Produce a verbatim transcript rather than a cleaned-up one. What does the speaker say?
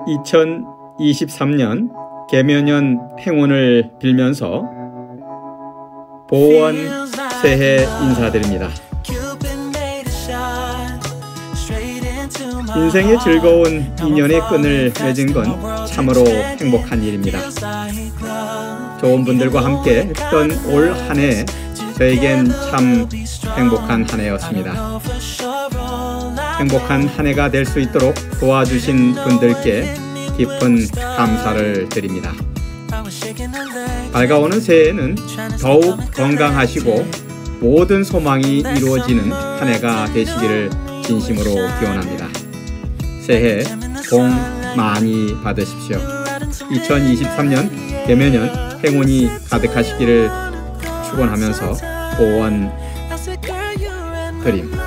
이천이십삼 년 개묘년 행운을 빌면서 보원 새해 인사드립니다. 인생의 즐거운 인연의 끈을 맺은 건 참으로 행복한 일입니다. 좋은 분들과 함께 했던 올 한 해 저에겐 참 행복한 한 해였습니다. 행복한 한 해가 될 수 있도록 도와주신 분들께 깊은 감사를 드립니다. 밝아오는 새해에는 더욱 건강하시고 모든 소망이 이루어지는 한 해가 되시기를 진심으로 기원합니다. 새해 복 많이 받으십시오. 이천이십삼 년 개묘년 행운이 가득하시기를 축원하면서 보원 드림.